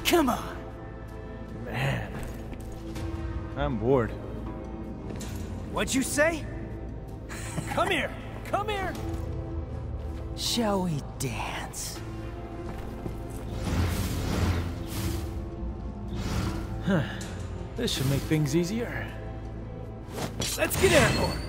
Come on. Man, I'm bored. What'd you say? Come here! Come here! Shall we dance? This should make things easier. Let's get airborne!